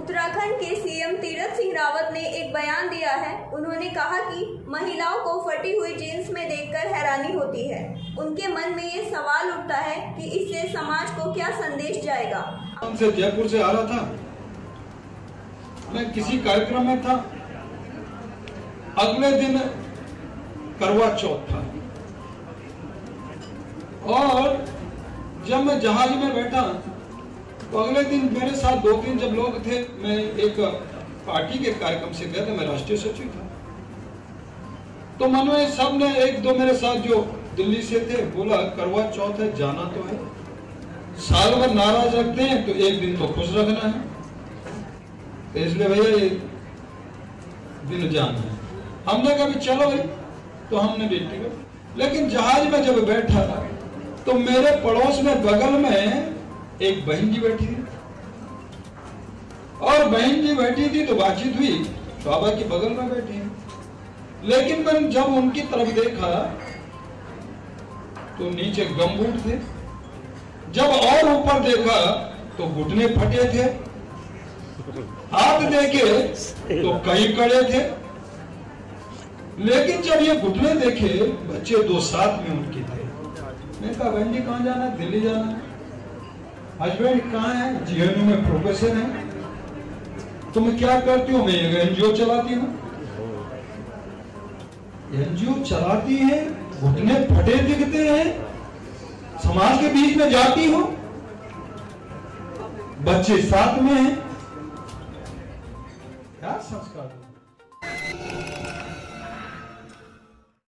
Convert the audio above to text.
उत्तराखंड के सीएम तीरथ सिंह रावत ने एक बयान दिया है। उन्होंने कहा कि महिलाओं को फटी हुई जीन्स में देखकर हैरानी होती है। उनके मन में ये सवाल उठता है कि इससे समाज को क्या संदेश जाएगा। से जयपुर से आ रहा था, मैं किसी कार्यक्रम में था। अगले दिन करवा चौथ था और जब मैं जहाज में बैठा तो अगले दिन मेरे साथ 2-3 जब लोग थे, मैं एक पार्टी के कार्यक्रम से गया था, मैं राष्ट्रीय सचिव था। तो मन में सब ने, 1-2 मेरे साथ जो दिल्ली से थे, बोला करवा चौथ है, जाना तो है, साल भर नाराज रखते हैं तो एक दिन तो खुश रखना है, तो इसलिए भैया ये दिन जाना है। हमने कहा चलो भाई, तो हमने भी टिकट। लेकिन जहाज में जब बैठा तो मेरे पड़ोस में बगल में एक बहन जी बैठी थी और बहन जी बैठी थी तो बातचीत हुई, बाबा के बगल में बैठी है। लेकिन मैंने जब उनकी तरफ देखा तो नीचे गमबूट थे, जब और ऊपर देखा तो घुटने फटे थे, हाथ देखे तो कई कड़े थे। लेकिन जब ये घुटने देखे, बच्चे 2 साथ में उनके थे। मैं कहा बहन जी कहाँ जाना है? दिल्ली जाना है। हस्बैंड कहाँ है? जीएनयू में प्रोफेसर है। तुम क्या करती हो? मैं एक एनजीओ चलाती हूँ। एनजीओ चलाती है, घुटने फटे दिखते हैं, समाज के बीच में जाती हो, बच्चे साथ में हैं, क्या संस्कार।